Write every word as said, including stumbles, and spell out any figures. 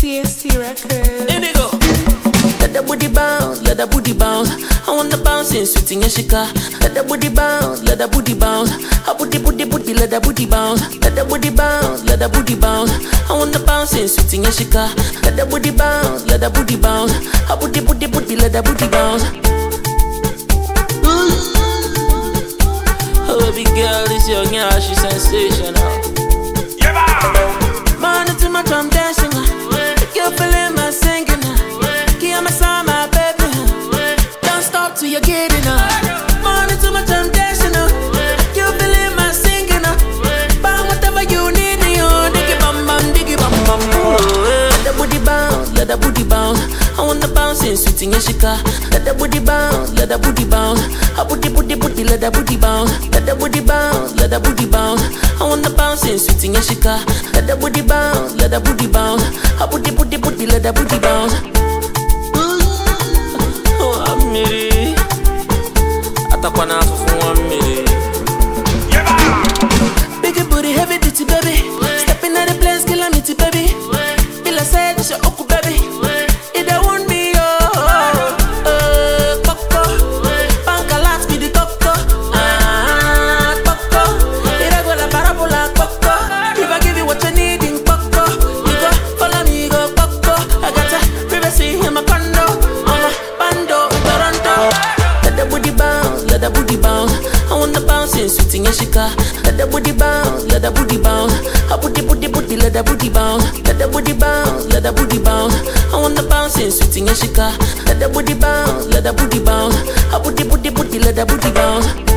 C S E record. Indigo. Let the booty bounce, let the booty bounce. I want the bouncing, sweet Yanshica. Let the booty bounce, let the booty bounce. I booty booty booty, let the booty bounce. Let the booty bounce, let the booty bounce. I want the bouncing, sweet Yanshica. Let the booty bounce, let the booty bounce. I booty booty booty, let the booty bounce. Oh baby girl, this young yansh, she's sensational. Yeba! Man into my drum dancing, you're feeling my singing. Kiamasa, my baby, don't stop till you're getting up. Man into my drum dancing, you're feeling my singing. Bang whatever you need, you Digibumbum, Digibumbum. Let the booty bounce, let the booty bounce. I want the bouncing, sweet Yanshica. Let the booty bounce, let the booty bounce. I booty booty booty, let the booty bounce. Let the booty bounce, let the booty bounce. I want the bouncing, sweet Yanshica. Let the booty bounce, let the booty bounce. I booty booty booty, let the booty bounce. Oh, I'm miri. Atakwana for one minute. Big booty, heavy duty, baby. Stepping at the place, kill a meaty, baby. Feel I said, it's your oku, baby. It don't want me, oh. Uh, coco. Bankalat, be the coco. Ah, coco. It a go la parabola, coco. If I give you what you need in coco, you go follow me, go coco. I got a privacy in my condo. I'm a bando, Toronto. Let the booty bounce, let the booty bounce. I want the bouncing, sweet Yanshica. Let the booty bounce, let the booty bounce. I booty booty booty, let the booty bounce. Let the booty bounce, let the booty bounce. I want the bouncing, sweet Yanshica. Let the booty bounce, let the booty bounce. I booty booty booty, let the booty bounce.